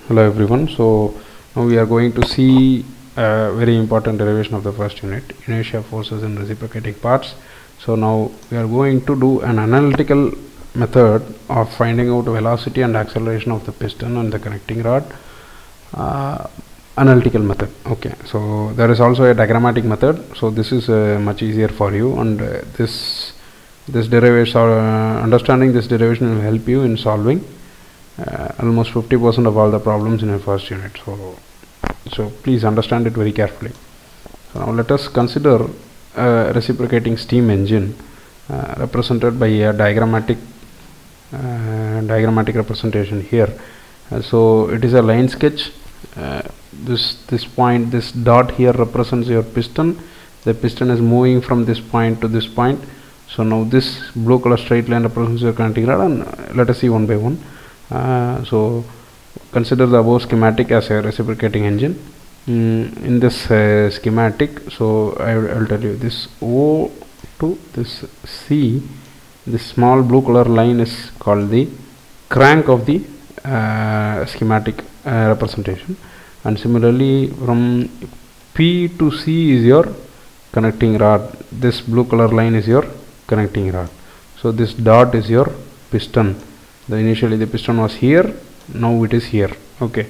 Hello everyone. So now we are going to see a very important derivation of the first unit, inertia forces in reciprocating parts. So now we are going to do an analytical method of finding out velocity and acceleration of the piston and the connecting rod. Analytical method. Okay, so there is also a diagrammatic method, so this is much easier for you, and this derivation understanding this derivation will help you in solving almost 50% of all the problems in your first unit. So please understand it very carefully. So now let us consider a reciprocating steam engine represented by a diagrammatic representation here. So it is a line sketch. This point, this dot here represents your piston. The piston is moving from this point to this point. So now this blue color straight line represents your connecting rod, and let us see one by one. So consider the above schematic as a reciprocating engine. In this schematic, so I will tell you this O to this C, this small blue color line is called the crank of the schematic representation, and similarly from P to C is your connecting rod. This blue color line is your connecting rod. So this dot is your piston. Initially the piston was here, now it is here. Okay,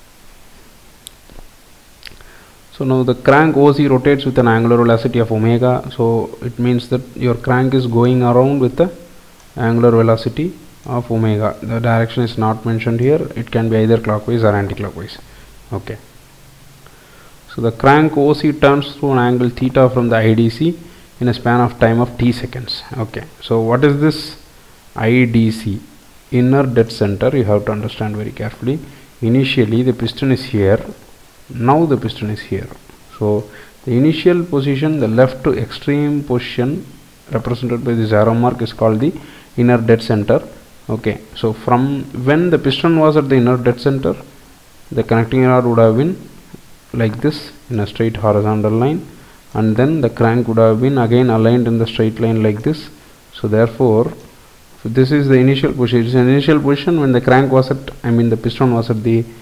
so now the crank OC rotates with an angular velocity of omega, so it means that your crank is going around with the angular velocity of omega. The direction is not mentioned here, it can be either clockwise or anti-clockwise. Okay, so the crank OC turns through an angle theta from the IDC in a span of time of t seconds. Okay, so what is this IDC? Inner dead center. You have to understand very carefully. Initially the piston is here, now the piston is here. So the initial position, the left to extreme position represented by this arrow mark, is called the inner dead center. Okay, so from when the piston was at the inner dead center, the connecting rod would have been like this in a straight horizontal line, and then the crank would have been again aligned in the straight line like this. So therefore, so this is the initial position. It is an initial position when the crank was at, the piston was at the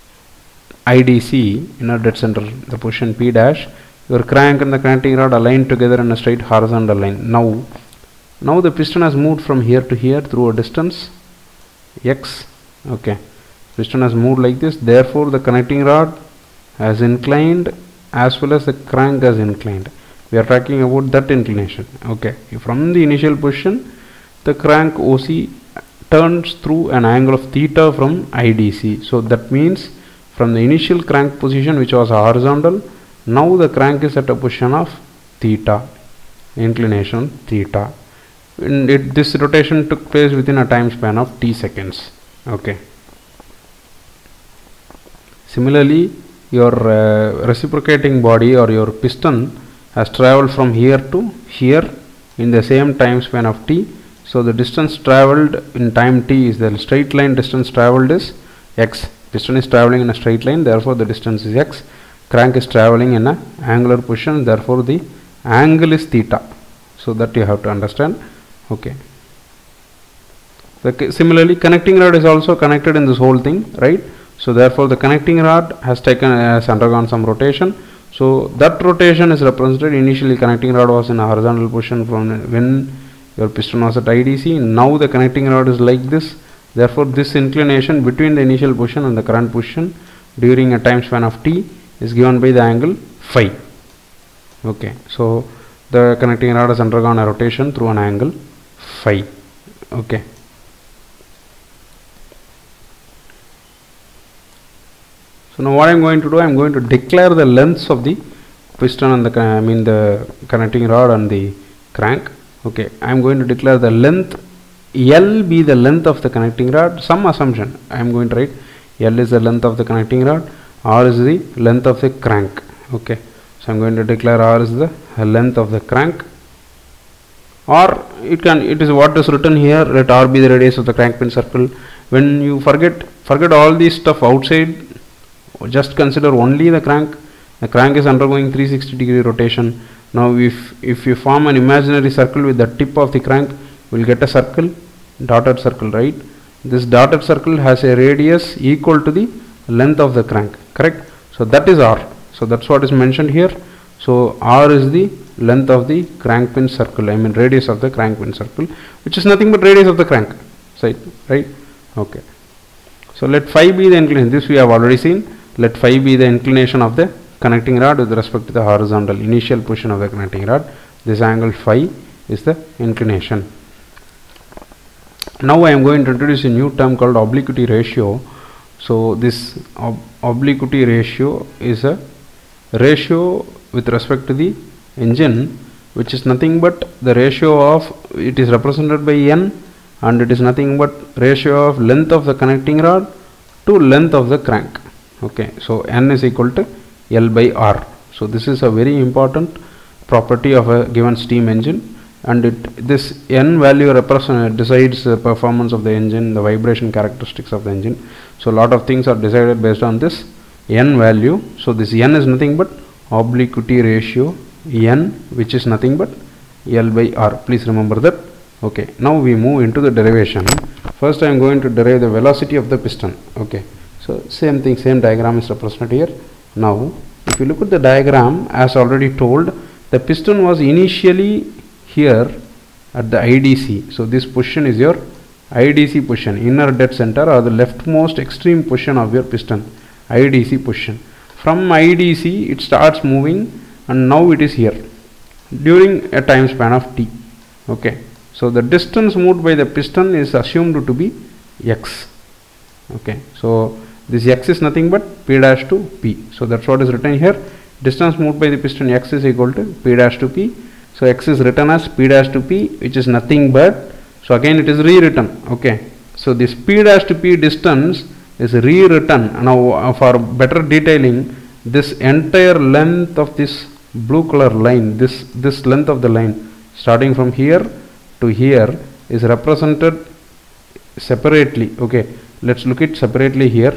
IDC, inner dead center, the position P dash. Your crank and the connecting rod aligned together in a straight horizontal line. Now the piston has moved from here to here through a distance x. Okay, piston has moved like this. Therefore, the connecting rod has inclined as well as the crank has inclined. We are talking about that inclination. Okay, from the initial position, the crank OC turns through an angle of theta from IDC. So that means from the initial crank position, which was horizontal, now the crank is at a position of theta, inclination theta. And this rotation took place within a time span of t seconds. Okay. Similarly, your reciprocating body or your piston has traveled from here to here in the same time span of t. So the distance traveled in time t is the straight line distance traveled is x. Piston is traveling in a straight line, therefore the distance is x. Crank is traveling in a angular position, therefore the angle is theta. So that you have to understand. Okay. Similarly, connecting rod is also connected in this whole thing, right? So therefore the connecting rod has undergone some rotation. So that rotation is represented. Initially connecting rod was in a horizontal position from when your piston was at IDC. Now the connecting rod is like this. Therefore this inclination between the initial position and the current position during a time span of t is given by the angle phi. Okay, so the connecting rod has undergone a rotation through an angle phi. Okay. So now what I am going to do, I am going to declare the lengths of the piston and the connecting rod and the crank. Okay, I am going to declare the length L be the length of the connecting rod. Some assumption I am going to write L is the length of the connecting rod, R is the length of the crank. Okay, so I am going to declare R is the length of the crank, or it is what is written here. Let R be the radius of the crank pin circle. When you forget all this stuff outside, just consider only the crank. The crank is undergoing 360-degree rotation. Now if you form an imaginary circle with the tip of the crank, we will get a circle, dotted circle, right? This dotted circle has a radius equal to the length of the crank, correct? So that is R. So that's what is mentioned here. So R is the length of the crank pin circle, I mean radius of the crank pin circle, which is nothing but radius of the crank side, right? Okay. So let phi be the inclination. This we have already seen. Let phi be the inclination of the connecting rod with respect to the horizontal initial position of the connecting rod. This angle phi is the inclination. Now I am going to introduce a new term called obliquity ratio. So this obliquity ratio is a ratio with respect to the engine, which is nothing but the ratio of, it is represented by n, and it is nothing but ratio of length of the connecting rod to length of the crank. Okay, so n is equal to L by R. So this is a very important property of a given steam engine, and this n value decides the performance of the engine, the vibration characteristics of the engine. So a lot of things are decided based on this n value. So this n is nothing but obliquity ratio n, which is nothing but L by R. Please remember that. Okay, now we move into the derivation. First I am going to derive the velocity of the piston. Okay, so same thing, same diagram is represented here. Now if you look at the diagram, as already told, the piston was initially here at the IDC. So this position is your IDC position, inner dead center, or the leftmost extreme position of your piston, IDC position. From IDC it starts moving, and now it is here during a time span of t. Okay, so the distance moved by the piston is assumed to be x. Okay, so this x is nothing but p dash to p. So that's what is written here. Distance moved by the piston x is equal to p dash to p. So x is written as p dash to p, which is nothing but, so again it is rewritten. Okay, so this p dash to p distance is rewritten. Now for better detailing, this entire length of this blue color line, this length of the line starting from here to here is represented separately. Okay, let's look it separately here.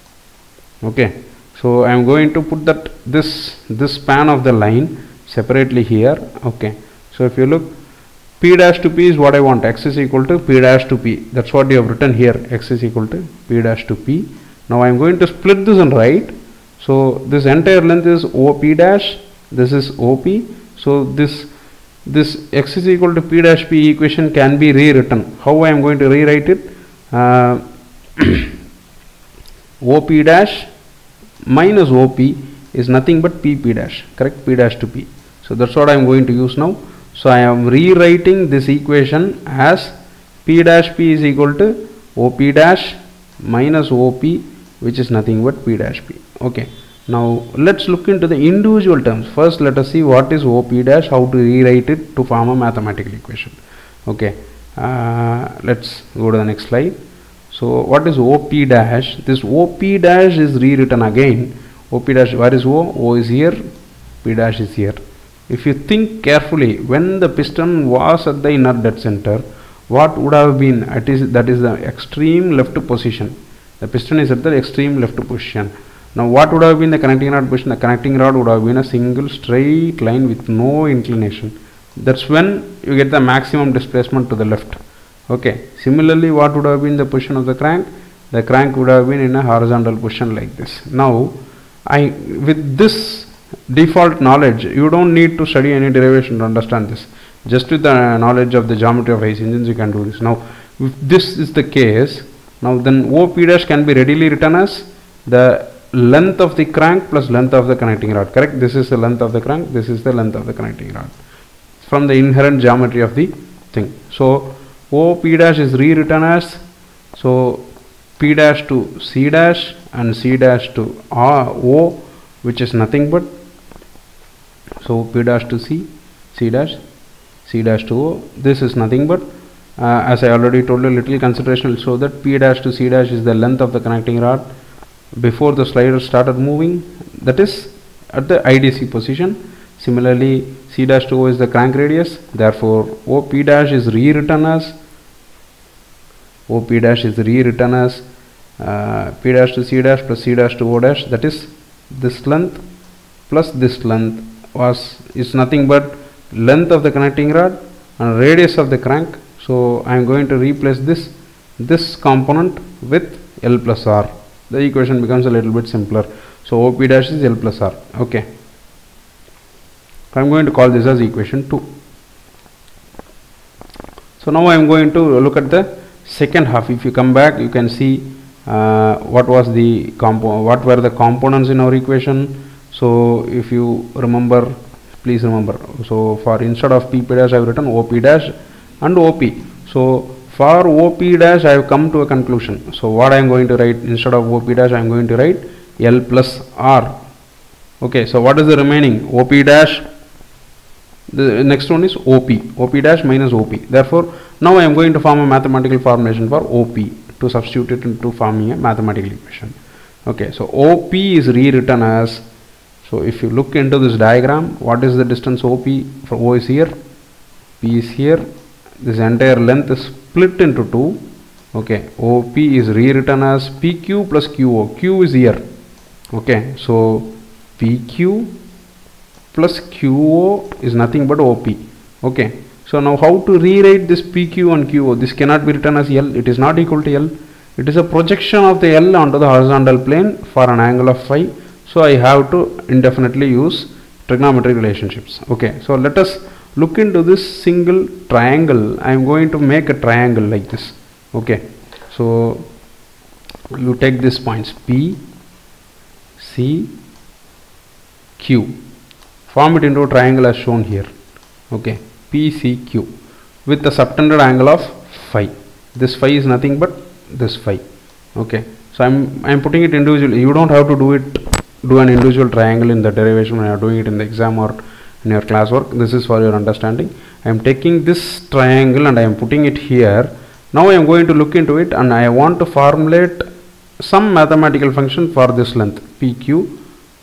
Okay, so I am going to put that this span of the line separately here. Okay, so if you look, p dash to p is what I want. X is equal to p dash to p. That's what you have written here. X is equal to p dash to p. Now I am going to split this and write. So this entire length is OP dash. This is OP. So this x is equal to p dash p equation can be rewritten. How I am going to rewrite it? OP dash minus OP is nothing but p dash, correct? P dash to p. So that's what I am going to use now. So I am rewriting this equation as p dash p is equal to OP dash minus OP, which is nothing but p dash p. Okay, now let's look into the individual terms. First let us see what is OP dash, how to rewrite it to form a mathematical equation. Okay, let's go to the next slide. So what is OP dash? This OP dash is rewritten again. OP dash, where is O? O is here, P dash is here. If you think carefully, when the piston was at the inner dead center, what would have been? That is the extreme left position. The piston is at the extreme left position. Now what would have been the connecting rod position? The connecting rod would have been a single straight line with no inclination. That's when you get the maximum displacement to the left. Okay, similarly what would have been the position of the crank? The crank would have been in a horizontal position like this. Now with this default knowledge, you don't need to study any derivation to understand this. Just with the knowledge of the geometry of IC engines, you can do this. Now if this is the case, now then OP dash can be readily written as the length of the crank plus length of the connecting rod, correct? This is the length of the crank, this is the length of the connecting rod, from the inherent geometry of the thing. So OP dash is rewritten as, so P dash to C dash and C dash to O, which is nothing but, so P dash to C, C dash to O. This is nothing but, as I already told you, little consideration will show that P dash to C dash is the length of the connecting rod before the slider started moving, that is at the IDC position. Similarly, C dash to O is the crank radius. Therefore OP dash is rewritten as P dash P dash to C dash plus C dash to O dash, that is this length plus this length is nothing but length of the connecting rod and radius of the crank. So I am going to replace this component with L plus R. the equation becomes a little bit simpler. So OP dash is L plus R. Okay, I'm going to call this as equation 2. So now I am going to look at the second half. If you come back, you can see what were the components in our equation. So if you remember, please remember, so for instead of PP dash I have written OP dash and OP. So for OP dash I have come to a conclusion. So what I am going to write, instead of OP dash I am going to write L plus R. Okay, so what is the remaining? OP dash, the next one is OP dash minus OP. Therefore now I am going to form a mathematical formulation for OP to substitute it into forming a mathematical equation. Okay, so OP is rewritten as, so if you look into this diagram, what is the distance OP? For O is here, P is here, this entire length is split into 2. Okay, OP is rewritten as PQ plus QO. Q is here. Okay, so PQ plus QO is nothing but OP. Okay, so now how to rewrite this PQ and QO? This cannot be written as L. It is not equal to L. It is a projection of the L onto the horizontal plane for an angle of phi. So I have to indefinitely use trigonometric relationships. Okay, so let us look into this single triangle. I am going to make a triangle like this. Okay, so you take these points P, C, Q, form it into a triangle as shown here. Okay, PCQ with the subtended angle of phi. This phi is nothing but this phi. Okay, so I'm putting it individually. You don't have to do an individual triangle in the derivation when you are doing it in the exam or in your classwork. This is for your understanding. I am taking this triangle and I am putting it here. Now I am going to look into it and I want to formulate some mathematical function for this length PQ,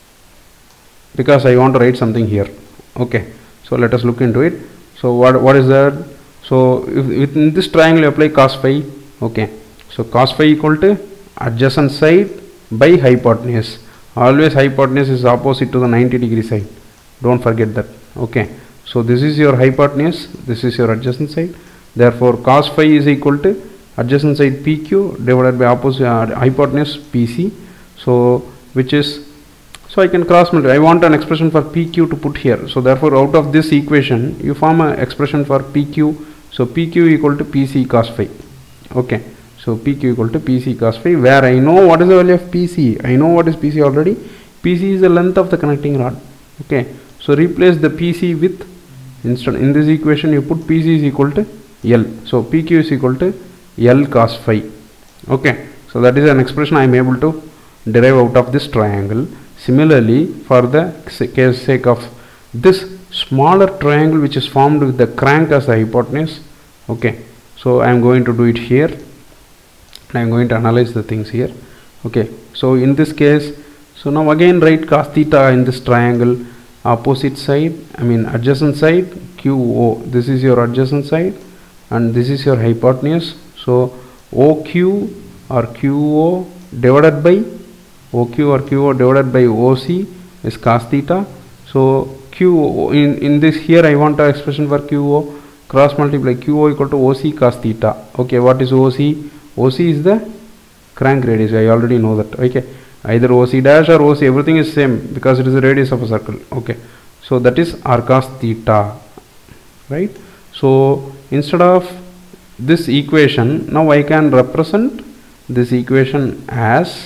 because I want to write something here. Okay, so let us look into it. So what is that? So if in this triangle you apply cos phi. Okay, so cos phi equal to adjacent side by hypotenuse. Always hypotenuse is opposite to the 90-degree side. Don't forget that. Okay, so this is your hypotenuse, this is your adjacent side. Therefore cos phi is equal to adjacent side PQ divided by opposite hypotenuse PC. So which is, so I can cross multiply. I want an expression for PQ to put here. So therefore out of this equation you form an expression for PQ. So PQ equal to PC cos phi. Okay, so PQ equal to PC cos phi, where I know what is the value of PC. I know what is PC already. PC is the length of the connecting rod. Okay, so replace the PC with, instead in this equation you put PC is equal to L. So PQ is equal to L cos phi. Okay, so that is an expression I am able to derive out of this triangle. Similarly, for the sake of this smaller triangle which is formed with the crank as the hypotenuse. Okay, so I am going to do it here. I am going to analyze the things here. Okay, so in this case, so now again write cos theta in this triangle, opposite side, I mean adjacent side QO. This is your adjacent side and this is your hypotenuse. So OQ or QO divided by OQ or QO divided by OC is cos theta. So QO in this here I want an expression for QO, cross multiply QO equal to OC cos theta. Okay, what is OC? OC is the crank radius. I already know that. Okay, either OC dash or OC, everything is same because it is the radius of a circle. Okay, so that is r cos theta, right? So instead of this equation, now I can represent this equation as,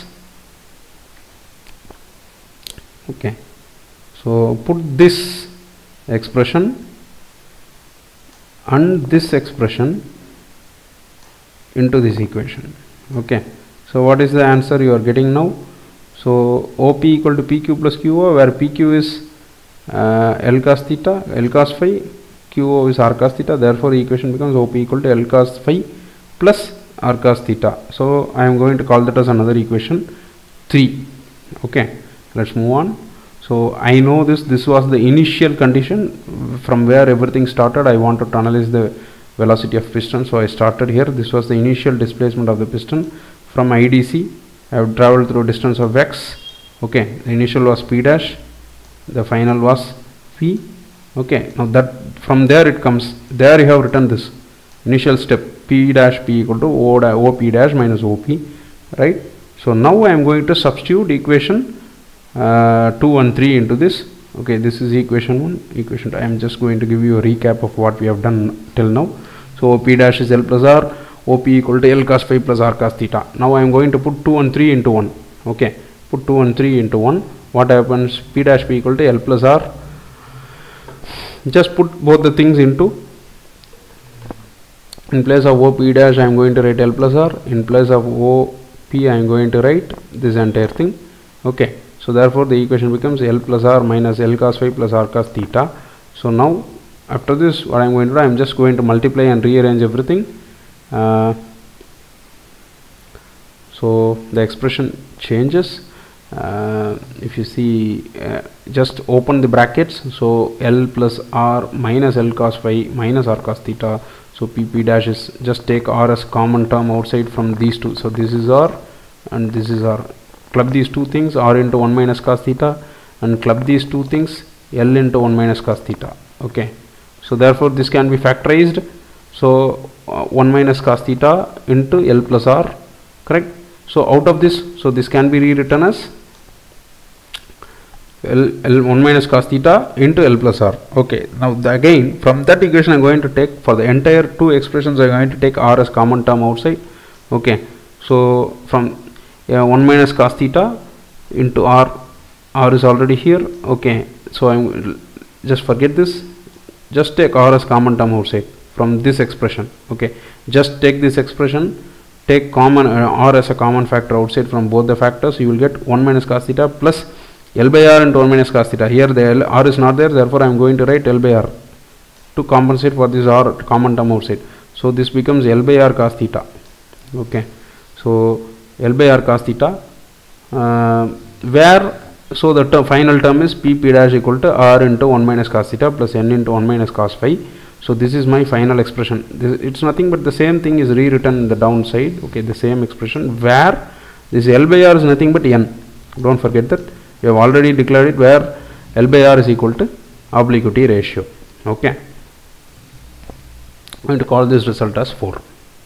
okay, so put this expression and this expression into this equation. Okay, so what is the answer you are getting now? So OP equal to PQ plus QO, where PQ is L cos theta, L cos phi, QO is r cos theta. Therefore the equation becomes OP equal to L cos phi plus r cos theta. So I am going to call that as another equation 3. Okay, let's move on. So I know this was the initial condition from where everything started. I wanted to analyze the velocity of piston, so I started here. This was the initial displacement of the piston from IDC. I have traveled through distance of x. Okay, the initial was P dash, the final was P. Okay, now that from there it comes, there you have written this initial step P dash P equal to OP dash minus OP, right? So now I am going to substitute equation 2 and 3 into this. Okay, this is equation 1, equation 2. I am just going to give you a recap of what we have done till now. So P dash is L plus R, OP equal to L cos phi plus R cos theta. Now I am going to put 2 and 3 into 1. Okay, put 2 and 3 into 1. What happens? P dash P equal to L plus R. Just put both the things into, in place of OP dash I am going to write L plus R, in place of OP I am going to write this entire thing. Okay, so therefore the equation becomes L plus R minus L cos phi plus R cos theta. So now after this, what I am going to do, I am just going to multiply and rearrange everything. So the expression changes. If you see, just open the brackets. So L plus R minus L cos phi minus R cos theta. So PP dash is, just take R as common term outside from these two. So this is R and this is R. Club these two things, R into 1 minus cos theta, and club these two things, L into 1 minus cos theta. Okay, so therefore this can be factorized. So 1 minus cos theta into L plus R, correct? So out of this, so this can be rewritten as L 1 minus cos theta into L plus R. Okay, now again from that equation I am going to take, for the entire two expressions I am going to take R as common term outside. Okay, so from 1 minus cos theta into R is already here. Okay, so I am, just forget this, just take R as common term outside from this expression. Okay, just take this expression, take common R as a common factor outside from both the factors. You will get 1 minus cos theta plus L by R into 1 minus cos theta. Here the R is not there, therefore I am going to write L by R to compensate for this R common term outside. So this becomes L by R cos theta. Okay, so L by R cos theta, where, so the final term is P dash equal to R into 1 minus cos theta plus N into 1 minus cos phi. So this is my final expression. It's nothing but the same thing is rewritten in the downside. Okay, the same expression, where this L by R is nothing but N. Don't forget that. We have already declared it, where L by R is equal to obliquity ratio. Okay, I'm going to call this result as 4.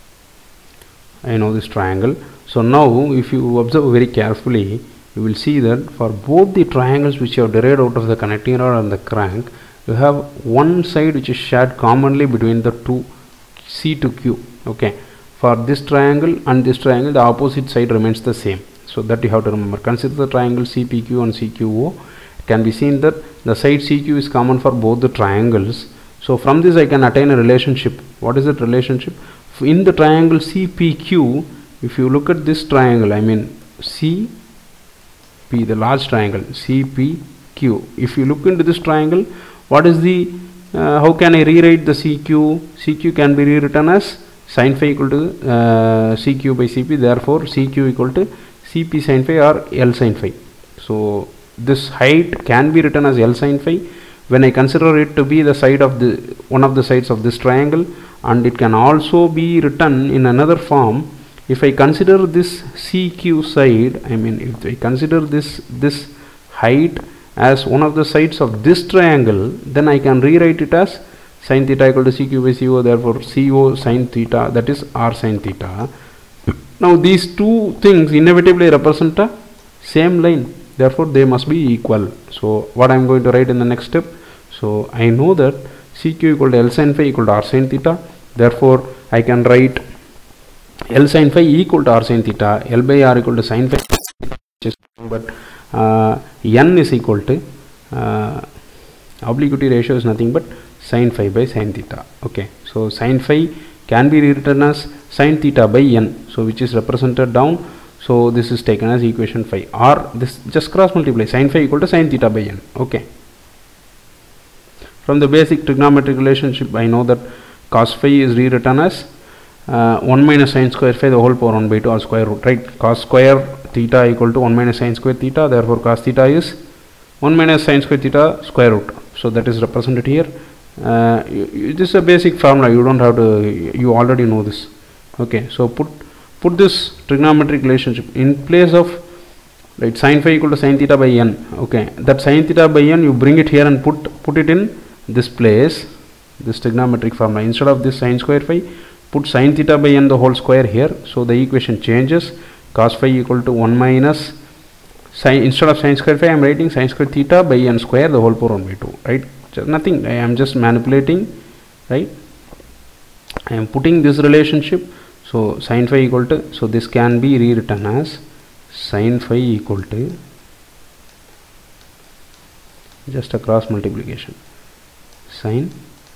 I know this triangle. So now if you observe very carefully, you will see that for both the triangles which you have derived out of the connecting rod and the crank, you have one side which is shared commonly between the two, C to Q. Okay, for this triangle and this triangle, the opposite side remains the same. So that you have to remember. Consider the triangle CPQ and CQO. It can be seen that the side CQ is common for both the triangles. So from this I can attain a relationship. What is that relationship? In the triangle CPQ, if you look at this triangle, I mean CP, the large triangle CPQ, if you look into this triangle, what is the, how can I rewrite the CQ? CQ can be rewritten as sin phi equal to CQ by CP, therefore CQ equal to CP sin phi or L sin phi. So this height can be written as L sin phi when I consider it to be the side of the one of the sides of this triangle, and it can also be written in another form. If I consider this CQ side, I mean if I consider this height as one of the sides of this triangle, then I can rewrite it as sin theta equal to CQ by CO, therefore CO sin theta, that is R sin theta. Now these two things inevitably represent a same line, therefore they must be equal. So what I am going to write in the next step, so I know that CQ equal to L sin phi equal to R sin theta, therefore I can write L sin phi equal to R sin theta, L by R equal to sin phi, but N is equal to obliquity ratio is nothing but sin phi by sin theta. Okay, so sin phi can be rewritten as sin theta by N, so which is represented down. So this is taken as equation 5, or this just cross multiply sin phi equal to sin theta by N. Okay, from the basic trigonometric relationship I know that cos phi is rewritten as 1 minus sin square phi the whole power 1 by 2 or square root, right? Cos square theta equal to 1 minus sin square theta, therefore cos theta is 1 minus sin square theta square root. So that is represented here. This is a basic formula, you don't have to, you already know this. Okay, so put this trigonometric relationship in place of, right, sin phi equal to sin theta by N. Okay, that sin theta by N you bring it here and put it in this place, this trigonometric formula. Instead of this sin square phi, put sin theta by N the whole square here, so the equation changes. cos phi equal to 1 minus sin, instead of sin square phi I am writing sin square theta by n square the whole power 1 by 2, right? Just nothing, I am just manipulating, right? I am putting this relationship. So sin phi equal to, so this can be rewritten as sin phi equal to just a cross multiplication, sin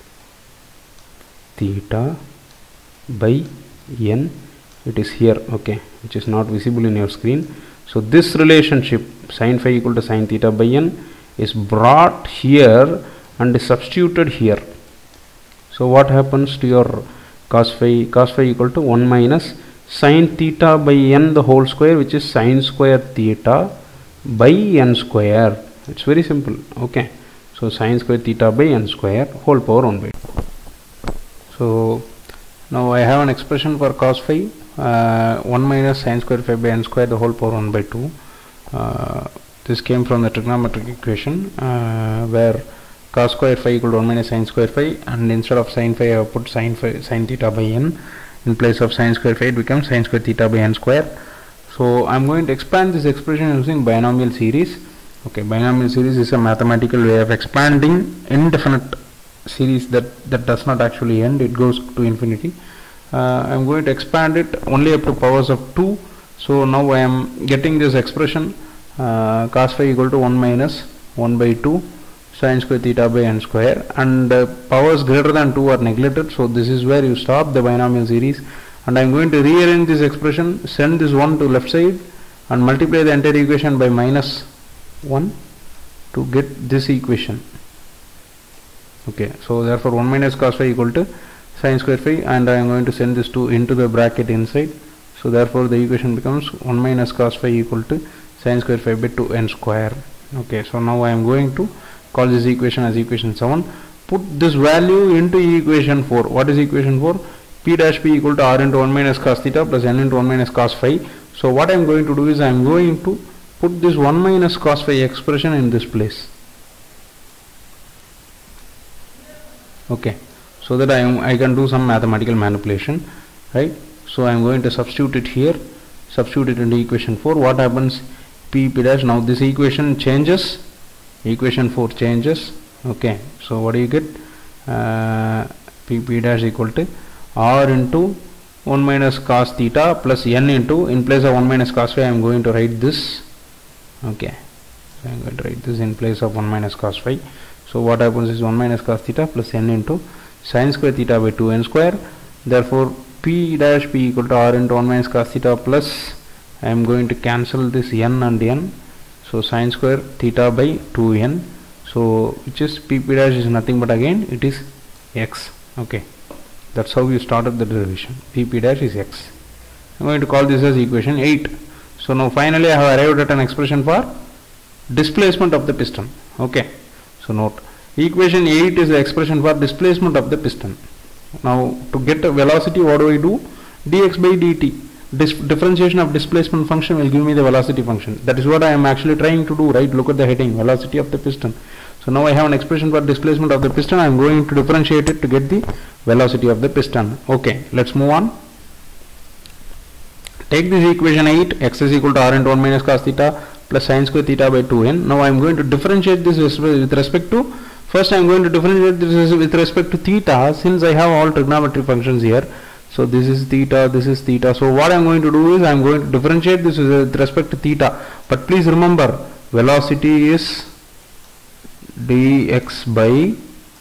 theta by n, it is here, okay, which is not visible in your screen. So this relationship sin phi equal to sin theta by n is brought here and is substituted here. So what happens to your cos phi? Cos phi equal to 1 minus sin theta by n the whole square, which is sin square theta by n square. It's very simple, okay. So sin square theta by n square whole power 1 by 2. So now I have an expression for cos phi, 1 minus sin square phi by n square the whole power 1 by 2. This came from the trigonometric equation where cos square phi equal to 1 minus sin square phi, and instead of sin phi I have put sin theta by n. In place of sin square phi it becomes sin square theta by n square. So I am going to expand this expression using binomial series. Okay, binomial series is a mathematical way of expanding indefinite series that does not actually end, it goes to infinity. I am going to expand it only up to powers of 2. So now I am getting this expression cos phi equal to 1 minus 1 by 2 sin square theta by n square, and powers greater than 2 are neglected. So this is where you stop the binomial series, and I am going to rearrange this expression, send this 1 to left side and multiply the entire equation by minus 1 to get this equation. Okay, so therefore 1 minus cos phi equal to sin square phi, and I am going to send this 2 into the bracket inside. So therefore the equation becomes 1 minus cos phi equal to sin square phi by 2n square. Okay, so now I am going to call this equation as equation 7. Put this value into equation 4. What is equation 4? P dash P equal to R into 1 minus cos theta plus N into 1 minus cos phi. So what I am going to do is I am going to put this 1 minus cos phi expression in this place. Okay, so that I can do some mathematical manipulation, right? So I am going to substitute it here, substitute it into equation 4. What happens? P dash, now this equation changes, equation 4 changes. Okay, so what do you get? P dash equal to R into 1 minus cos theta plus N into, in place of 1 minus cos phi I am going to write this. Okay, so I am going to write this in place of 1 minus cos phi. So what happens is 1 minus cos theta plus N into sin square theta by 2n square. Therefore P dash P equal to R into 1 minus cos theta plus, I am going to cancel this N and N. So sin square theta by 2n. So which is P dash is nothing but again it is x. Okay, that's how you started the derivation. P dash is x. I am going to call this as equation 8. So now finally I have arrived at an expression for displacement of the piston. Okay, so note, equation 8 is the expression for displacement of the piston. Now to get a velocity, what do I do? Dx by dt. Differentiation of displacement function will give me the velocity function. That is what I am actually trying to do, right? Look at the heading, velocity of the piston. So now I have an expression for displacement of the piston. I am going to differentiate it to get the velocity of the piston. Okay, let's move on. Take this equation 8, x is equal to R into 1 minus cos theta plus sin square theta by 2n. Now I am going to differentiate this with respect to, first I am going to differentiate this with respect to theta, since I have all trigonometric functions here. So this is theta, this is theta. So what I am going to do is I am going to differentiate this with respect to theta. But please remember, velocity is dx by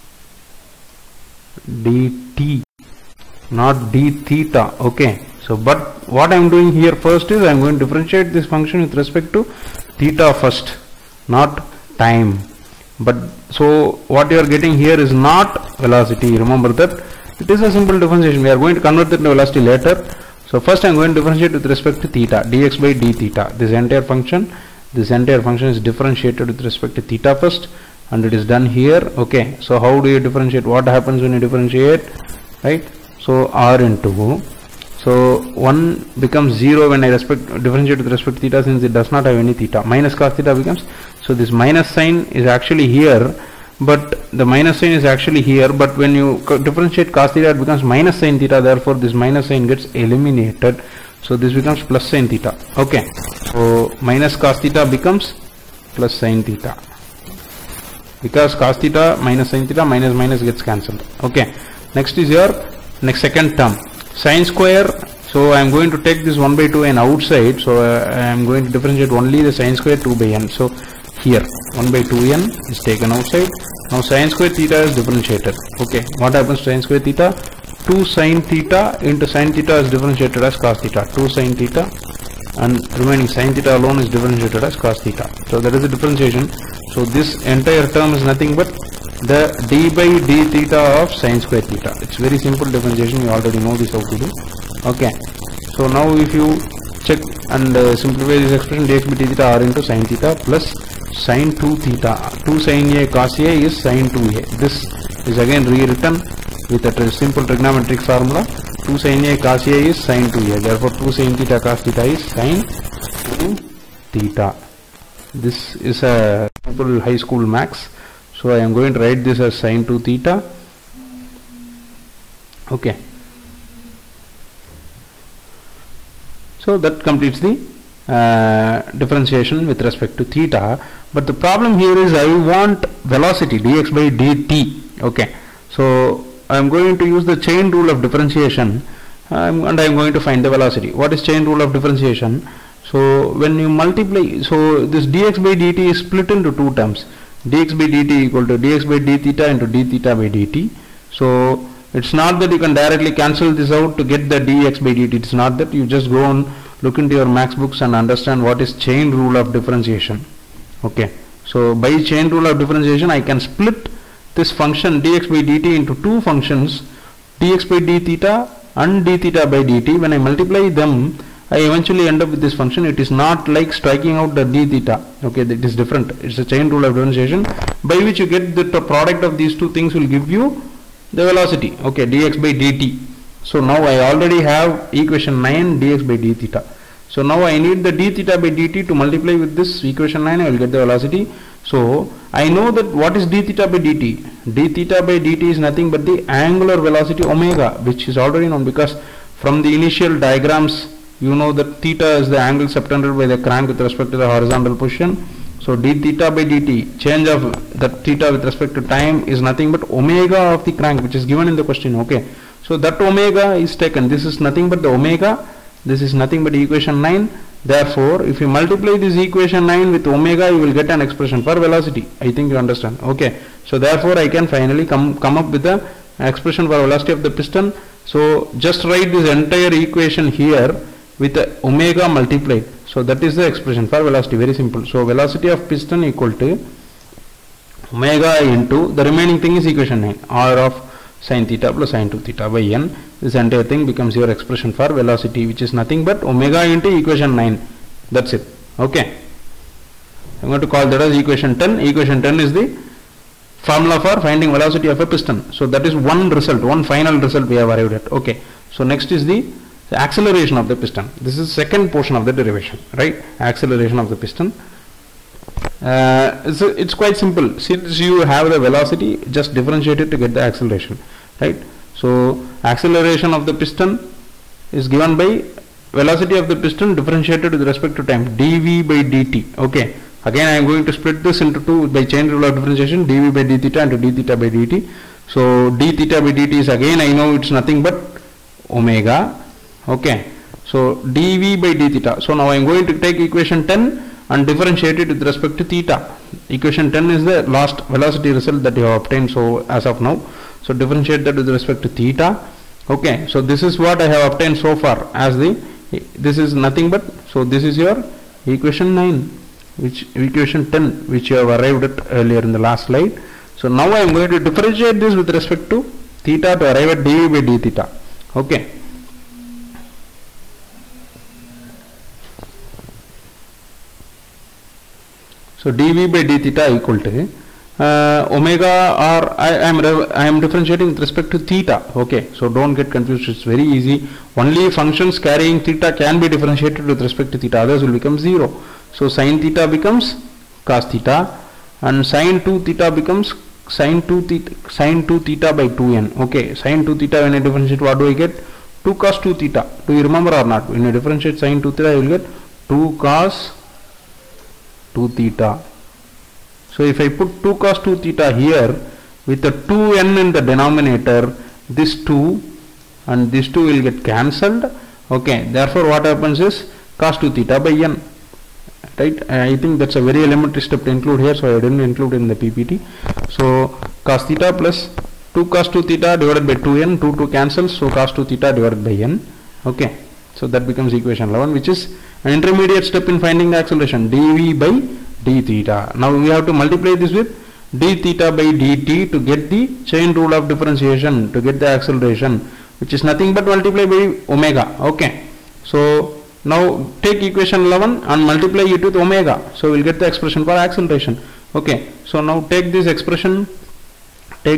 dt, not d theta. Okay, so but what I am doing here first is I am going to differentiate this function with respect to theta first, not time. But so what you are getting here is not velocity. Remember that it is a simple differentiation. We are going to convert it into velocity later. So first I am going to differentiate with respect to theta, dx by d theta. This entire function is differentiated with respect to theta first, and it is done here. Okay, so how do you differentiate? What happens when you differentiate, right? So r into, so 1 becomes 0 when I differentiate with respect to theta, since it does not have any theta. Minus cos theta becomes, so this minus sign is actually here, but the minus sign is actually here, but when you differentiate cos theta it becomes minus sin theta. Therefore this minus sign gets eliminated. So this becomes plus sin theta. Okay, so minus cos theta becomes plus sin theta, because cos theta minus sin theta, minus minus gets cancelled. Okay, next is your second term, sin square. So I am going to take this 1 by 2n outside, so I am going to differentiate only the sin square 2 by n. So here 1 by 2n is taken outside. Now sin square theta is differentiated. Okay, what happens to sin square theta? 2 sin theta into sin theta is differentiated as cos theta. 2 sin theta, and remaining sin theta alone is differentiated as cos theta. So that is the differentiation. So this entire term is nothing but the d by d theta of sin square theta. It's very simple differentiation. You already know this how to do. Okay, so now if you check and simplify this expression, dx by d theta r into sin theta plus sin 2 theta. 2 sin a cos a is sin 2a. This is again rewritten with a simple trigonometric formula. 2 sin a cos a is sin 2a. Therefore 2 sin theta cos theta is sin 2 theta. This is a simple high school max. So I am going to write this as sin 2 theta. Okay. So that completes the differentiation with respect to theta. But the problem here is I want velocity dx by dt. Okay. So I am going to use the chain rule of differentiation, and I am going to find the velocity. What is chain rule of differentiation? So when you multiply, so this dx by dt is split into two terms. Dx by dt equal to dx by d theta into d theta by dt. So it's not that you can directly cancel this out to get the dx by dt. It's not that. You just go and look into your max books and understand what is chain rule of differentiation. Okay. So by chain rule of differentiation, I can split this function dx by dt into two functions, dx by d theta and d theta by dt. When I multiply them, I eventually end up with this function. It is not like striking out the d theta. Okay, that is different. It's a chain rule of differentiation by which you get the product of these two things will give you the velocity. Okay, dx by dt. So now I already have equation 9 dx by d theta. So now I need the d theta by dt to multiply with this equation 9. I will get the velocity. So I know that what is d theta by dt? D theta by dt is nothing but the angular velocity omega, which is already known, because from the initial diagrams you know that theta is the angle subtended by the crank with respect to the horizontal position. So d theta by dt, change of that theta with respect to time, is nothing but omega of the crank, which is given in the question. Okay, so that omega is taken. This is nothing but the omega. This is nothing but equation 9. Therefore, if you multiply this equation 9 with omega, you will get an expression for velocity. I think you understand. Okay, so therefore I can finally come up with the expression for velocity of the piston. So just write this entire equation here with the omega multiplied. So that is the expression for velocity. Very simple. So velocity of piston equal to omega into the remaining thing is equation 9, r of sin theta plus sin 2 theta by n. This entire thing becomes your expression for velocity, which is nothing but omega into equation 9. That's it. Okay, I'm going to call that as equation 10. Equation 10 is the formula for finding velocity of a piston. So that is one result, one final result we have arrived at. Okay, so next is the acceleration of the piston. This is second portion of the derivation, right? Acceleration of the piston. It's quite simple. Since you have the velocity, just differentiate it to get the acceleration, right? So acceleration of the piston is given by velocity of the piston differentiated with respect to time, dv by dt. Okay, again I am going to split this into two by chain rule of differentiation, dv by d theta into d theta by dt. So d theta by dt is, again I know it's nothing but omega. Okay, so dv by d theta. So now I am going to take equation 10 and differentiate it with respect to theta. Equation 10 is the last velocity result that you have obtained so as of now. So differentiate that with respect to theta. Okay, so this is what I have obtained so far as this is nothing but, so this is your equation 9, which equation 10 which you have arrived at earlier in the last slide. So now I am going to differentiate this with respect to theta to arrive at dv by d theta. Okay. So dv by d theta equal to omega, or I am differentiating with respect to theta. Okay, so don't get confused. It's very easy. Only functions carrying theta can be differentiated with respect to theta. Others will become 0. So sin theta becomes cos theta, and sin 2 theta becomes sin 2 theta by 2n. Okay, sin 2 theta when I differentiate, what do I get? 2 cos 2 theta. Do you remember or not? When you differentiate sin 2 theta, you will get 2 cos 2 theta. So if I put 2 cos 2 theta here with the 2n in the denominator, this 2 and this 2 will get cancelled. Okay, therefore what happens is cos 2 theta by n. Right? I think that's a very elementary step to include here, so I didn't include in the PPT. So cos theta plus 2 cos 2 theta divided by 2n, 2 cancels, so cos 2 theta divided by n. Okay, so that becomes equation 11, which is an intermediate step in finding the acceleration, dv by d theta. Now we have to multiply this with d theta by dt to get the chain rule of differentiation, to get the acceleration, which is nothing but multiply by omega. Okay, so now take equation 11 and multiply it with omega, so we'll get the expression for acceleration. Okay, so now take this expression, okay,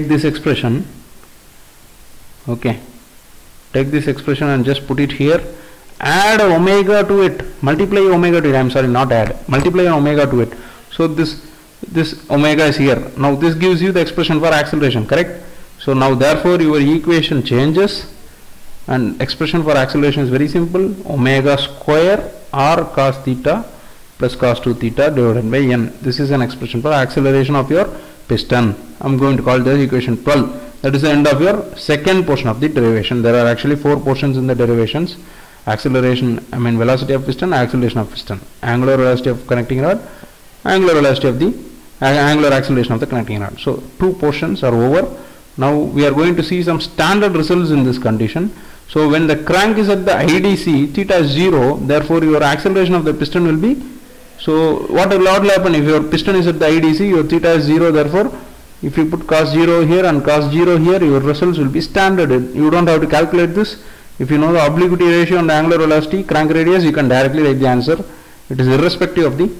take this expression and just put it here, add omega to it, multiply omega to it, I'm sorry, not add, multiply omega to it. So this omega is here. Now this gives you the expression for acceleration, correct? So now therefore your equation changes and expression for acceleration is very simple, omega square r cos theta plus cos 2 theta divided by n. This is an expression for acceleration of your piston. I'm going to call this equation 12. That is the end of your second portion of the derivation. There are actually 4 portions in the derivations: acceleration, velocity of piston, acceleration of piston, angular velocity of connecting rod, angular velocity of the angular acceleration of the connecting rod. So 2 portions are over. Now we are going to see some standard results in this condition. So when the crank is at the IDC, theta is 0, therefore your acceleration of the piston will be, so what will happen if your piston is at the IDC, your theta is 0, therefore if you put cos 0 here and cos 0 here, your results will be standard. You don't have to calculate this. If you know the obliquity ratio and the angular velocity, crank radius, you can directly write the answer. It is irrespective of the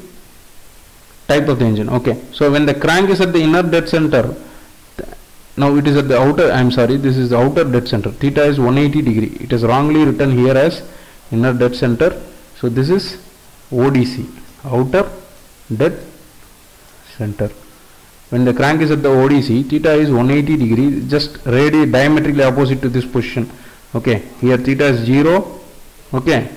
type of the engine. Okay, so when the crank is at the inner dead center, now it is at the outer, this is the outer dead center, theta is 180 degree. It is wrongly written here as inner dead center. So this is ODC, outer dead center. When the crank is at the ODC, theta is 180 degree, just diametrically opposite to this position. Okay, here theta is 0. Okay,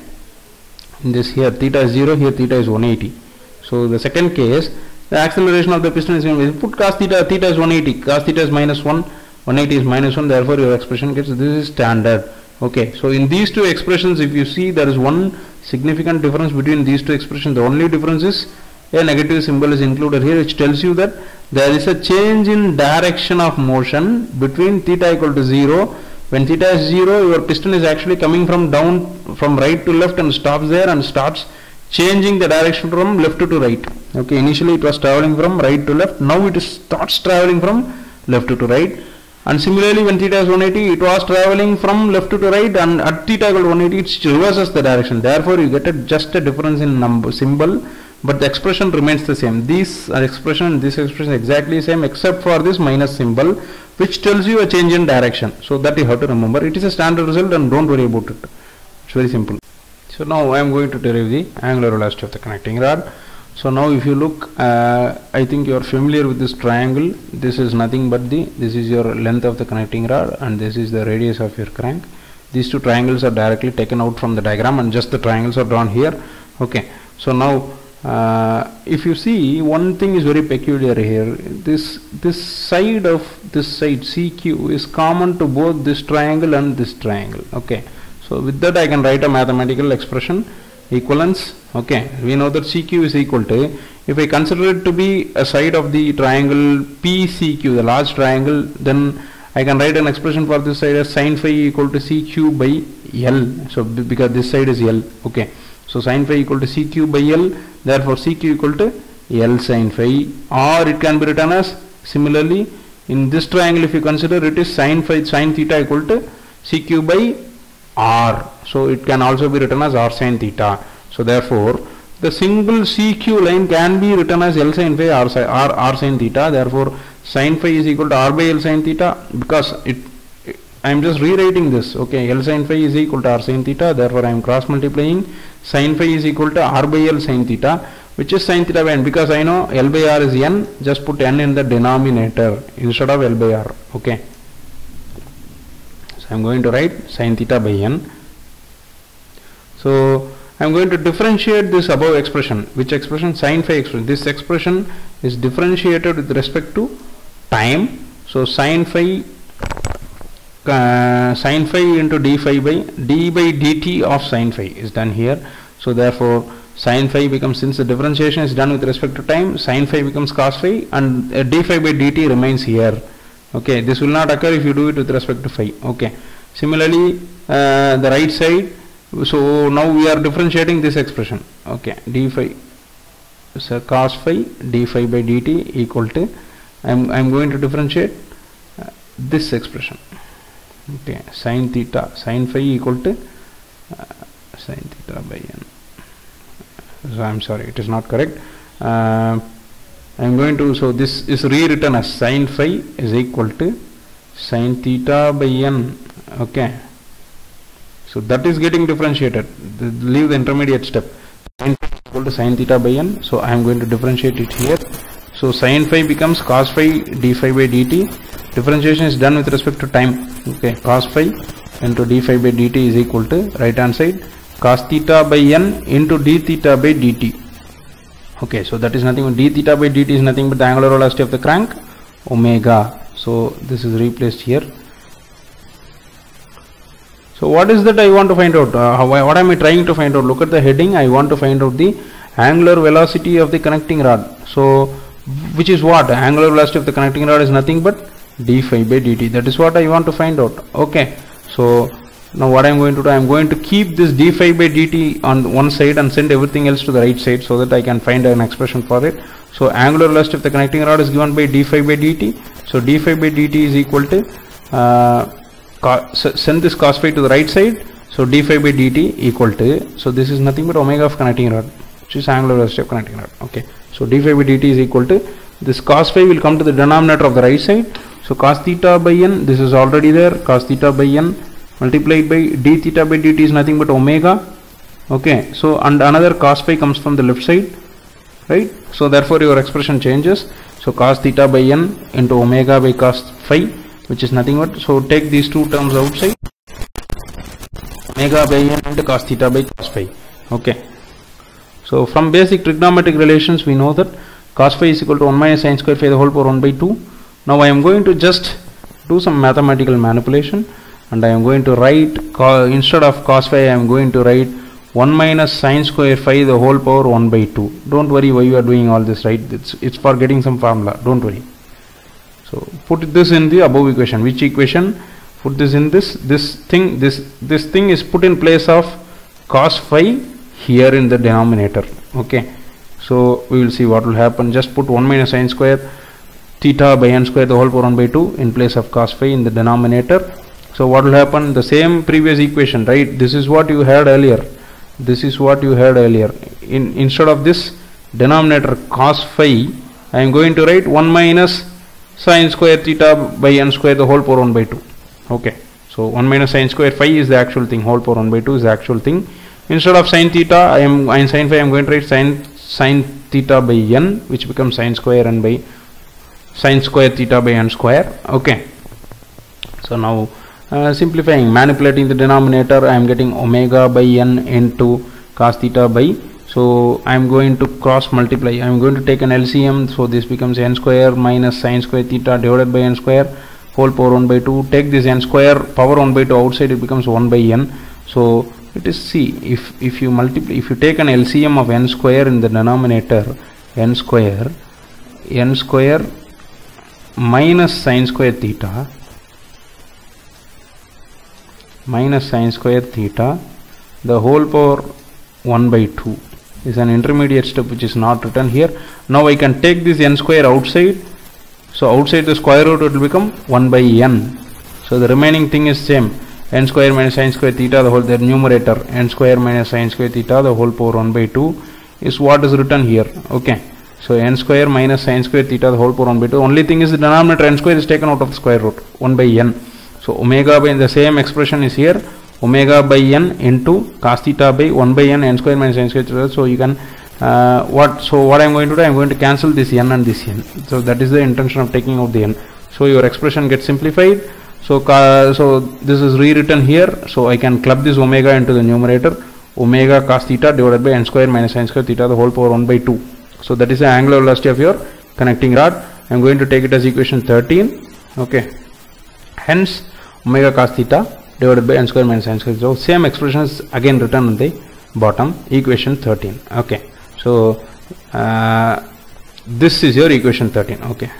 in this here theta is 0, here theta is 180. So the second case, the acceleration of the piston is going to put cos theta, theta is 180, cos theta is minus 1, 180 is minus 1, therefore your expression gets, this is standard. Okay, so in these 2 expressions, if you see, there is one significant difference between these 2 expressions. The only difference is a negative symbol is included here, which tells you that there is a change in direction of motion between theta equal to 0. When theta is 0, your piston is actually coming from down, from right to left and stops there and starts changing the direction from left to right. Okay, initially it was traveling from right to left, now it starts traveling from left to right. And similarly, when theta is 180, it was traveling from left to right, and at theta equal to 180, it reverses the direction. Therefore, you get just a difference in number symbol, but the expression remains the same. This expression and this expression is exactly same except for this minus symbol, which tells you a change in direction. So that you have to remember. It is a standard result and don't worry about it. It's very simple. So now I am going to derive the angular velocity of the connecting rod. So now if you look, I think you are familiar with this triangle. This is nothing but this is your length of the connecting rod and this is the radius of your crank. These 2 triangles are directly taken out from the diagram and just the triangles are drawn here. Okay, so now if you see, one thing is very peculiar here. This side CQ is common to both this triangle and this triangle. Okay, so with that I can write a mathematical expression, equivalence. Okay, we know that CQ is equal to, if I consider it to be a side of the triangle PCQ, the large triangle, then I can write an expression for this side as sin phi equal to CQ by L. So because this side is L. Okay, so sin phi equal to CQ by L, therefore CQ equal to L sin phi, or it can be written as, similarly in this triangle if you consider, it is sin theta equal to CQ by R. So it can also be written as R sin theta. So therefore the single CQ line can be written as L sin phi R sin theta. Therefore sin phi is equal to R by L sin theta, because I am just rewriting this. Okay, L sin phi is equal to R sin theta, therefore I am cross multiplying. Sin phi is equal to R by L sin theta, which is sin theta by n. Because I know L by R is n, just put n in the denominator instead of L by R. Okay, I'm going to write sin theta by n. So I'm going to differentiate this above expression. Which expression? Sin phi expression. This expression is differentiated with respect to time. So sin phi into d phi by dt of sin phi is done here. So therefore sin phi becomes, since the differentiation is done with respect to time, sin phi becomes cos phi, and d phi by dt remains here. Okay, this will not occur if you do it with respect to phi. Okay, similarly the right side. So now we are differentiating this expression. Okay, d phi, so cos phi d phi by dt equal to, I'm going to differentiate this expression. Okay, sin theta, sin phi equal to sin theta by n. So I'm sorry, it is not correct. I'm going to, so this is rewritten as sin phi is equal to sin theta by n. Okay, so that is getting differentiated. Leave the intermediate step. Sin phi is equal to sin theta by n. So I am going to differentiate it here. So sin phi becomes cos phi d phi by dt. Differentiation is done with respect to time. Okay, cos phi into d phi by dt is equal to, right hand side, cos theta by n into d theta by dt. Okay, so that is nothing but, d theta by dt is nothing but the angular velocity of the crank, omega. So this is replaced here. So what is that I want to find out? What am I trying to find out? Look at the heading. I want to find out the angular velocity of the connecting rod. So which is what? Angular velocity of the connecting rod is nothing but d phi by dt. That is what I want to find out. Okay, so now what I am going to do, I am going to keep this d phi by dt on one side and send everything else to the right side so that I can find an expression for it. So angular velocity of the connecting rod is given by d phi by dt. So d phi by dt is equal to, send this cos phi to the right side. So d phi by dt equal to, so this is nothing but omega of connecting rod, which is angular velocity of connecting rod. Okay, so d phi by dt is equal to, this cos phi will come to the denominator of the right side. So cos theta by n, this is already there, cos theta by n multiplied by d theta by dt is nothing but omega. Okay, so and another cos phi comes from the left side, right? So therefore your expression changes. So cos theta by n into omega by cos phi, which is nothing but, so take these two terms outside, omega by n into cos theta by cos phi. Okay, so from basic trigonometric relations we know that cos phi is equal to 1 minus sin square phi the whole power 1 by 2. Now I am going to just do some mathematical manipulation, and I am going to write, instead of cos phi I am going to write 1 minus sin square phi the whole power 1 by 2. Don't worry why you are doing all this, right? It's for getting some formula, don't worry. So put this in the above equation. Which equation? Put this in this thing. This thing is put in place of cos phi here in the denominator. Okay, so we will see what will happen. Just put 1 minus sin square theta by n square the whole power 1 by 2 in place of cos phi in the denominator. So what will happen? The same previous equation, right? This is what you had earlier. This is what you had earlier. Instead of this denominator cos phi, I am going to write 1 minus sin square theta by n square the whole power 1 by 2. Okay, so 1 minus sin square phi is the actual thing, whole power 1 by 2 is the actual thing. Instead of sin theta, sin phi I am going to write sin theta by n, which becomes sin square n by sin square theta by n square. Okay, so now simplifying, manipulating the denominator, I am getting omega by n into cos theta by, so I am going to cross multiply, I am going to take an LCM, so this becomes n square minus sin square theta divided by n square whole power 1 by 2. Take this n square power 1 by 2 outside, it becomes 1 by n. So it is, see, if you multiply, if you take an LCM of n square in the denominator, n square minus sin square theta the whole power 1 by 2 is an intermediate step which is not written here. Now I can take this n square outside, so outside the square root it will become 1 by n. So the remaining thing is same, n square minus sin square theta the whole, the numerator n square minus sin square theta the whole power 1 by 2 is what is written here. Okay, so n square minus sin square theta the whole power 1 by 2. Only thing is the denominator n square is taken out of the square root 1 by n. So omega by, the same expression is here, omega by n into cos theta by 1 by n square minus sin square theta. So you can what I am going to do, I am going to cancel this n and this n. So that is the intention of taking out the n. So your expression gets simplified. So so this is rewritten here, so I can club this omega into the numerator, omega cos theta divided by n square minus sin square theta the whole power 1 by 2. So that is the angular velocity of your connecting rod. I am going to take it as equation 13. Okay, hence omega cos theta divided by n square minus sin square. So same expression is again written on the bottom, equation 13. Okay, so this is your equation 13. Okay,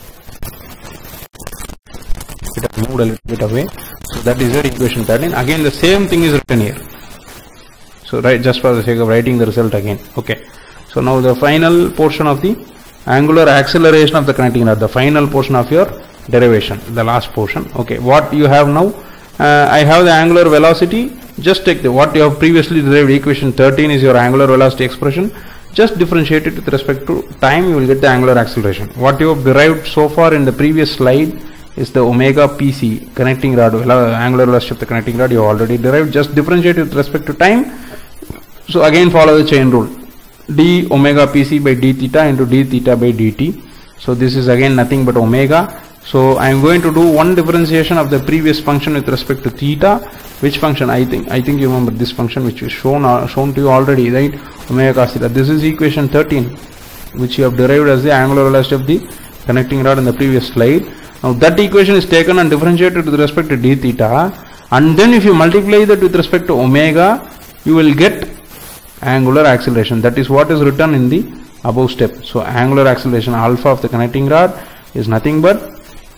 it has moved a little bit away. So that is your equation 13. Again the same thing is written here. So right, just for the sake of writing the result again. Okay, so now the final portion of the angular acceleration of the connecting rod, the final portion of your derivation, the last portion. Okay, what you have now, I have the angular velocity. Just take the what you have previously derived, equation 13 is your angular velocity expression. Just differentiate it with respect to time, you will get the angular acceleration. What you have derived so far in the previous slide is the omega pc connecting rod, angular velocity of the connecting rod you have already derived. Just differentiate with respect to time. So again follow the chain rule, d omega pc by d theta into d theta by dt. So this is again nothing but omega. So I am going to do one differentiation of the previous function with respect to theta. Which function? I think you remember this function which is shown to you already, right? Omega cos theta. This is equation 13, which you have derived as the angular velocity of the connecting rod in the previous slide. Now that equation is taken and differentiated with respect to d theta, and then if you multiply that with respect to omega, you will get angular acceleration. That is what is written in the above step. So angular acceleration alpha of the connecting rod is nothing but,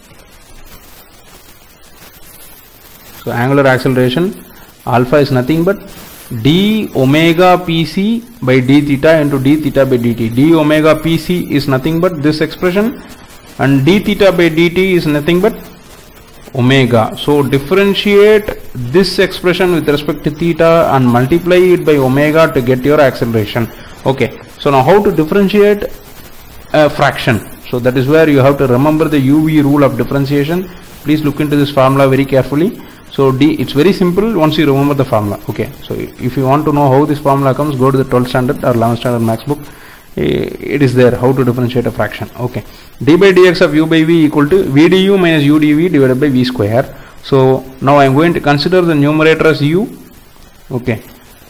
so angular acceleration alpha is nothing but d omega pc by d theta into d theta by dt. D omega pc is nothing but this expression, and d theta by dt is nothing but omega. So differentiate this expression with respect to theta and multiply it by omega to get your acceleration. Okay, so now how to differentiate a fraction? So that is where you have to remember the UV rule of differentiation. Please look into this formula very carefully. So d, it's very simple once you remember the formula. Okay, so if you want to know how this formula comes, go to the 12th standard or 11th standard max book. It is there how to differentiate a fraction. Okay, d by dx of u by v equal to v du minus u dv divided by v square. So now I am going to consider the numerator as u. Okay,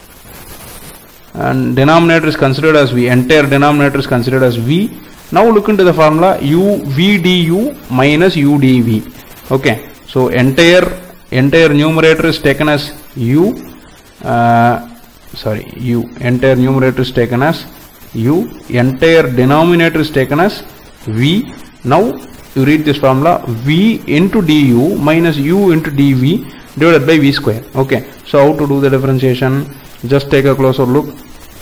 and denominator is considered as v. Entire denominator is considered as v. Now look into the formula u v du minus u dv. Okay, so entire numerator is taken as u. Entire numerator is taken as u. Entire denominator is taken as v. Now you read this formula, v into du minus u into dv divided by v square. Okay, so how to do the differentiation? Just take a closer look.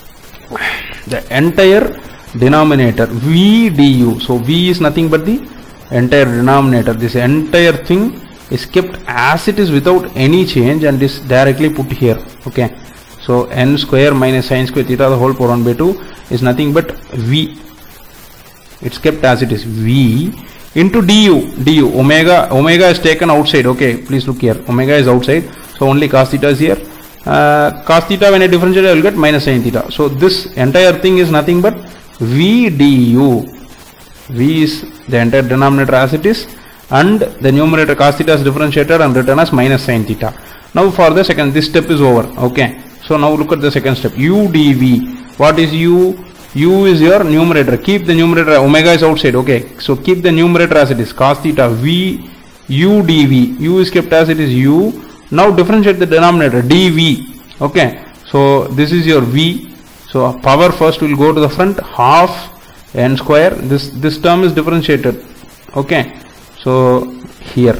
The entire denominator v du, so v is nothing but the entire denominator. This entire thing is kept as it is without any change and is directly put here. Okay, so n square minus sin square theta the whole power 1 by 2 is nothing but v. It's kept as it is, v into du. Omega is taken outside. Okay, please look here, omega is outside, so only cos theta is here. Cos theta when I differentiate I will get minus sin theta. So this entire thing is nothing but v du. V is the entire denominator as it is, and the numerator cos theta is differentiated and written as minus sin theta. Now for the second, this step is over. Okay, so now look at the second step, u dv. What is u? U is your numerator. Keep the numerator, omega is outside. Okay, so keep the numerator as it is, cos theta v u dv. U is kept as it is, u. Now differentiate the denominator, dv. Okay, so this is your v. So power first will go to the front, half n square. This term is differentiated. Okay, so here,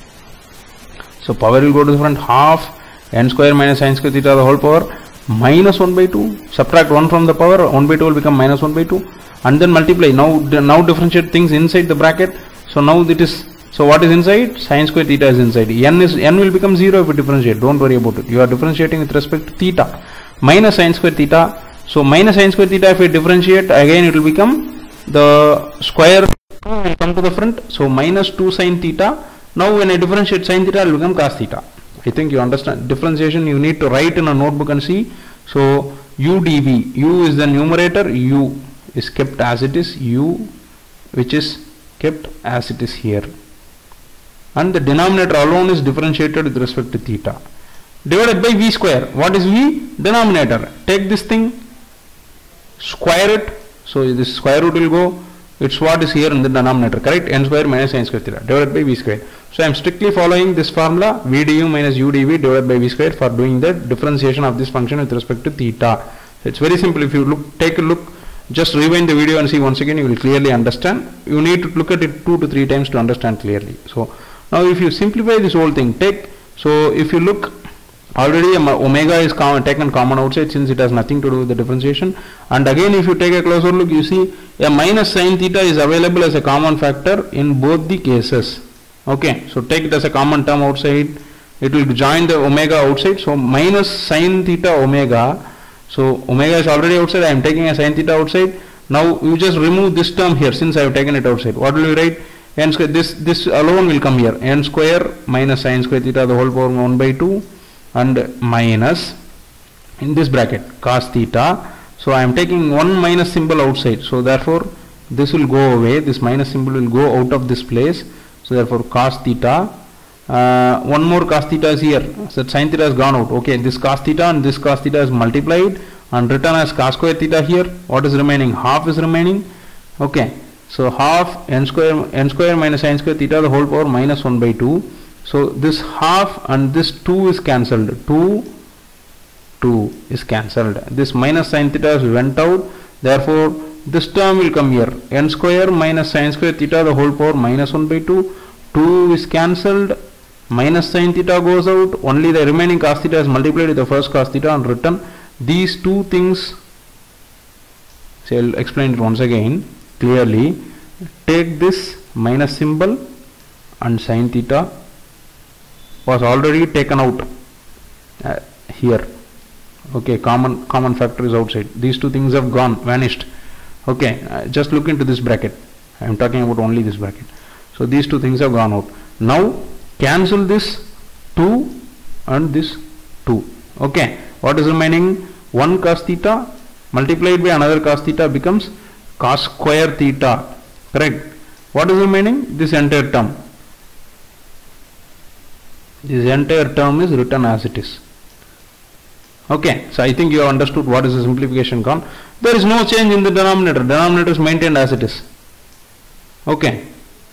so power will go to the front, half n square minus sin square theta the whole power minus 1 by 2. Subtract 1 from the power, 1 by 2 will become minus 1 by 2, and then multiply. Now differentiate things inside the bracket. So now it is, so what is inside? Sin square theta is inside. N will become 0 if you differentiate. Don't worry about it. You are differentiating with respect to theta. Minus sin square theta. So minus sin square theta, if you differentiate again, it will become the square will come to the front. So minus 2 sin theta. Now when I differentiate sin theta, it will become cos theta. I think you understand. Differentiation you need to write in a notebook and see. So u dv, u is the numerator, u is kept as it is, u which is kept as it is here. and the denominator alone is differentiated with respect to theta, divided by v square. What is v? Denominator. Take this thing, square it, so this square root will go, it's what is here in the denominator, correct? N square minus sin square theta divided by v square. So I am strictly following this formula, v du minus u dv divided by v square, for doing the differentiation of this function with respect to theta. So it's very simple. If you take a look, just rewind the video and see once again, you will clearly understand. You need to look at it 2 to 3 times to understand clearly. So now if you simplify this whole thing, so if you look, already omega is taken common outside, since it has nothing to do with the differentiation. And again, if you take a closer look, you see a minus sin theta is available as a common factor in both the cases. Okay, so take it as a common term outside, it will join the omega outside. So minus sin theta omega, so omega is already outside, I am taking a sin theta outside. Now you just remove this term here, since I have taken it outside. What will you write? N square, this alone will come here, n square minus sin square theta the whole power 1 by 2, and minus in this bracket cos theta. So I am taking one minus symbol outside, so therefore this will go away, this minus symbol will go out of this place. So therefore cos theta, one more cos theta is here, so sin theta has gone out. Okay, this cos theta and this cos theta is multiplied and written as cos square theta here. What is remaining? Half is remaining. Okay, so half n square minus sin square theta the whole power minus 1 by 2. So this half and this 2 is cancelled, 2 is cancelled. This minus sin theta went out, therefore this term will come here, n square minus sin square theta the whole power minus 1 by 2, 2 is cancelled, minus sin theta goes out, only the remaining cos theta is multiplied with the first cos theta and written. These two things, so I will explain it once again clearly. Take this minus symbol and sin theta was already taken out here. Okay, common factor is outside. These two things have gone, vanished. Okay, just look into this bracket. I am talking about only this bracket. So these two things have gone out. Now cancel this 2 and this 2. Okay, what is remaining? 1 cos theta multiplied by another cos theta becomes cos square theta. Correct. What is remaining? This entire term. This entire term is written as it is. Okay, so I think you have understood what is the simplification gone. There is no change in the denominator. Denominator is maintained as it is. Okay.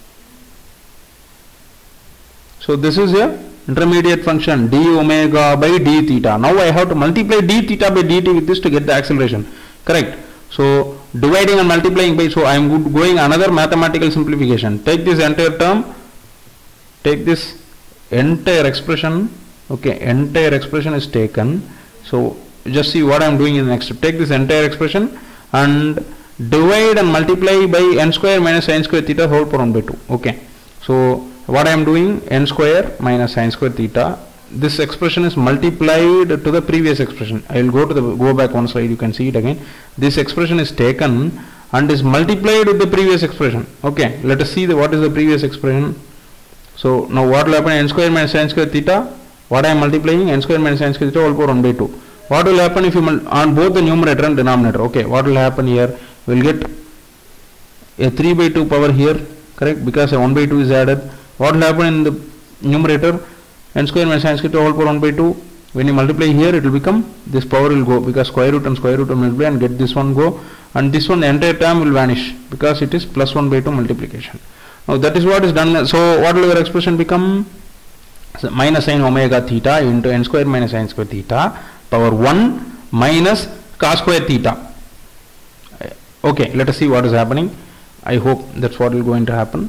So this is a intermediate function d omega by d theta. Now I have to multiply d theta by dt with this to get the acceleration. Correct. So dividing and multiplying by, so I am going another mathematical simplification. Take this entire term, take this entire expression. Okay, entire expression is taken. So just see what I am doing in the next step. Take this entire expression and divide and multiply by n square minus sin square theta whole power 1 by 2. Okay, so what I am doing, n square minus sin square theta, this expression is multiplied to the previous expression. I will go back one slide, you can see it again. This expression is taken and is multiplied with the previous expression. Okay, let us see what is the previous expression. So now what will happen? N square minus sin square theta, what I am multiplying? N square minus sin square theta whole power 1 by 2. What will happen if you on both the numerator and denominator? Okay, what will happen here? We will get a 3 by 2 power here, correct, because a 1 by 2 is added. What will happen in the numerator? N square minus sin square theta whole power 1 by 2. When you multiply here, it will become, this power will go, because square root will multiply and get this one go, and this one, the entire term will vanish because it is plus 1 by 2 multiplication. Now that is what is done. So what will your expression become? So minus sin omega theta into n square minus sin square theta power 1 minus cos square theta. Okay, let us see what is happening. I hope that's what will going to happen.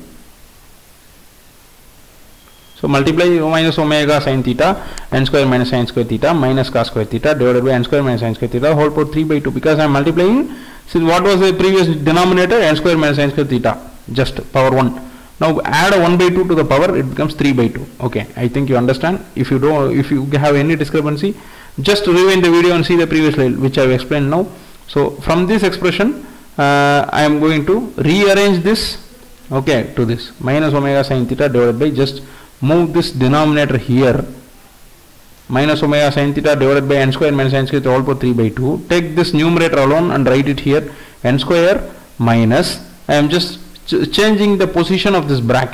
So multiply minus omega sin theta, n square minus sin square theta minus cos square theta divided by n square minus sin square theta whole power 3 by 2, because I am multiplying. See what was the previous denominator? N square minus sin square theta, just power 1. Now add a 1 by 2 to the power, it becomes 3 by 2. Okay, I think you understand. If you have any discrepancy, just rewind the video and see the previous slide which I have explained now. So from this expression, I am going to rearrange this, okay, to this minus omega sin theta divided by, just move this denominator here, minus omega sin theta divided by n square minus sin square all power 3 by 2. Take this numerator alone and write it here, n square minus, I am just changing the position of this bracket.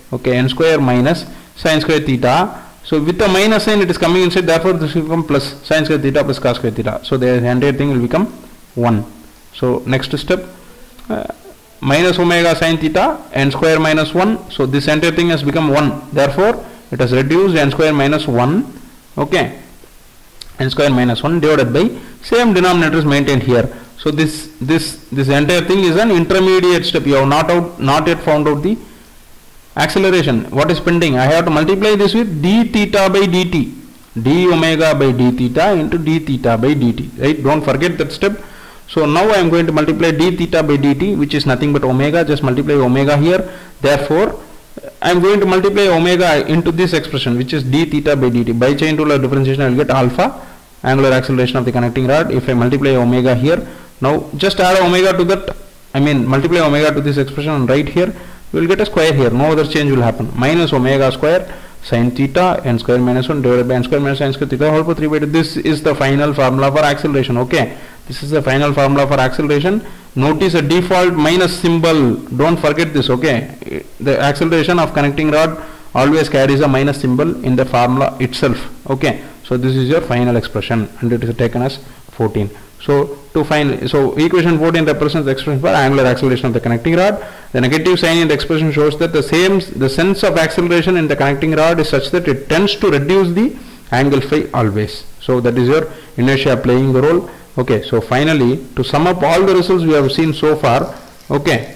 Okay, n square minus sin square theta. So with the minus sign it is coming inside, therefore this will become plus sin square theta plus cos square theta. So the entire thing will become 1. So next step, minus omega sin theta, n square minus 1. So this entire thing has become 1. Therefore it has reduced n square minus 1. Okay, n square minus 1 divided by same denominator is maintained here. So this entire thing is an intermediate step. You have not yet found out the acceleration. What is pending? I have to multiply this with d theta by dt, d omega by d theta into d theta by dt, right? Don't forget that step. So now I am going to multiply d theta by dt, which is nothing but omega. Just multiply omega here. Therefore I am going to multiply omega into this expression, which is d theta by dt. By chain rule of differentiation I will get alpha, angular acceleration of the connecting rod. If I multiply omega here, now just add omega to that, multiply omega to this expression and write here, we will get a square here. No other change will happen. Minus omega square sin theta n square minus 1 divided by n square minus sin square theta whole power 3 by 2. This is the final formula for acceleration. Okay, this is the final formula for acceleration. Notice a default minus symbol. Don't forget this. Okay, the acceleration of connecting rod always carries a minus symbol in the formula itself. Okay, so this is your final expression and it is taken as 14. So to find, so equation 14 represents the expression for angular acceleration of the connecting rod. The negative sign in the expression shows that the sense of acceleration in the connecting rod is such that it tends to reduce the angle phi always. So that is your inertia playing the role. Okay, so finally to sum up all the results we have seen so far. Okay,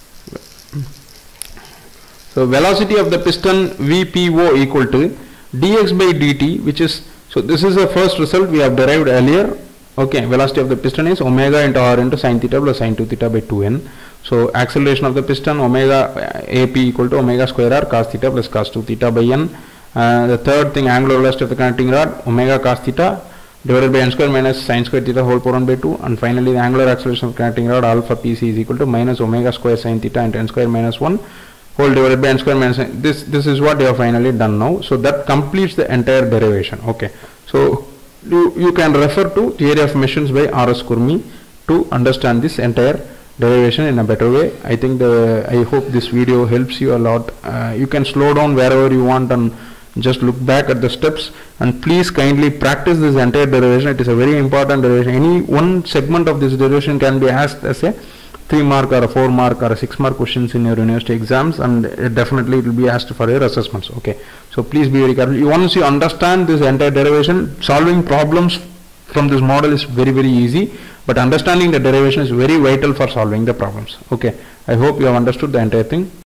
so velocity of the piston VPO equal to dx by dt, which is, so this is the first result we have derived earlier. Okay, velocity of the piston is omega into r into sin theta plus sin 2 theta by 2n. So acceleration of the piston omega AP equal to omega square r cos theta plus cos 2 theta by n. The third thing, angular velocity of the connecting rod omega cos theta divided by n square minus sin square theta whole power 1 by 2. And finally the angular acceleration of the connecting rod alpha PC is equal to minus omega square sin theta into n square minus 1 whole divided by n square minus n. This is what you have finally done now. So that completes the entire derivation. Okay, so you can refer to Theory of Machines by R.S. Kurmi to understand this entire derivation in a better way. I think I hope this video helps you a lot. You can slow down wherever you want and just look back at the steps, and please kindly practice this entire derivation. It is a very important derivation. Any one segment of this derivation can be asked as a 3 mark or a 4 mark or a 6 mark questions in your university exams, and definitely it will be asked for your assessments. Okay, so please be very careful. Once you understand this entire derivation, solving problems from this model is very easy, but understanding the derivation is very vital for solving the problems. Okay, I hope you have understood the entire thing.